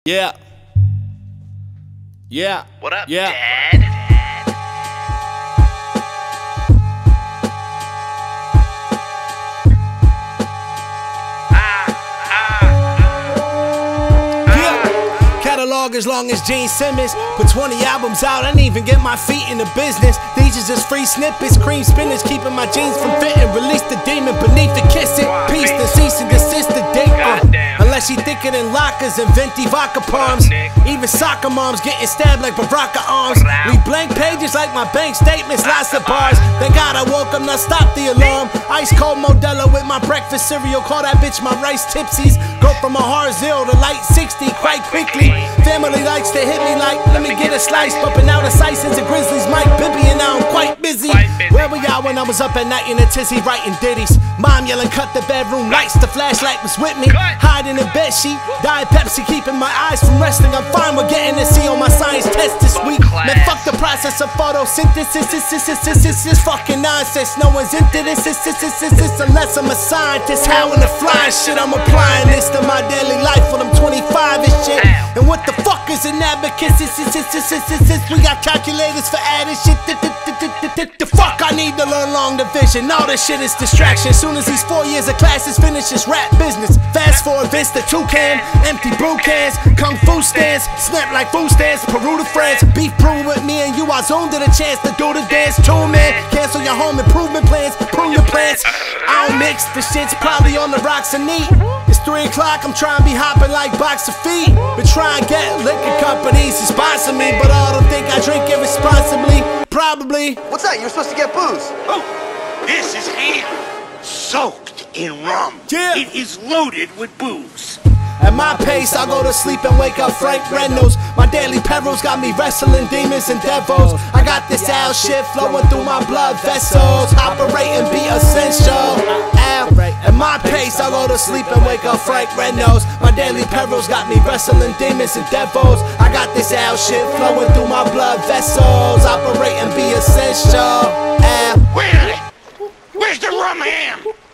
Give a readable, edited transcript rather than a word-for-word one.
Yeah. Yeah. What up, yeah. Dad? Catalog as long as Gene Simmons. Put 20 albums out, I didn't even get my feet in the business. These are just free snippets, cream spinners, keeping my jeans from fitting. Release the demon beneath the kissing. Peace, the cease and desist the date. Unless she thicker than lockers and venti vodka palms. Even soccer moms getting stabbed like Baraka arms. Leave blank pages like my bank statements, lots of bars. Thank God I woke up, now stop the alarm. Ice cold Modelo with my breakfast cereal. Call that bitch my rice tipsies. Go from a hard 0 to light 60 quite quickly. Family likes to hit me like, let me get a slice. Bumping out of Sisons and Grizzlies, Mike Bibby, and now I'm quite busy. Where were y'all when I was up at night in a tizzy writing ditties? Mom yelling, cut the bedroom lights, the flashlight was with me. Hiding in bed sheet, Diet Pepsi, keeping my eyes from resting. I'm fine with getting a C on my science test this week. Man, fuck the process of photosynthesis, this fucking nonsense. No one's into this, unless I'm a scientist. How in the flying shit I'm applying this to my daily life when I'm 25 and shit. And what the fuck is an abacus? We got calculators for adding shit. The fuck I need to learn long division. All this shit is distraction. Soon as these 4 years of classes finish this rap business. Fast forward Vista Toucan, empty brew cans, kung fu stands, snap like food stands, Peru to France. Beef brewing with me and you, I zoned at a chance to do the dance too, man. Cancel your home improvement plans, prune your plants. I don't mix, the shit's probably on the rocks and neat. It's 3 o'clock, I'm trying to be hopping like box of feet. Been trying to get liquor companies to sponsor me, but all of them think I drink irresponsibly. Probably. What's that? You're supposed to get booze. Oh, this is ham, soaked in rum. Yeah. It is loaded with booze. At my pace, I go to sleep and wake up Frank Reynolds. My daily perils got me wrestling demons and devils. I got this Al shit flowing through my blood vessels. Operate and be essential. At my pace, I go to sleep and wake up Frank Reynolds. My daily perils got me wrestling demons and devils. I got this Al shit flowing through my blood vessels. Operate and be essential. Where's the rum ham?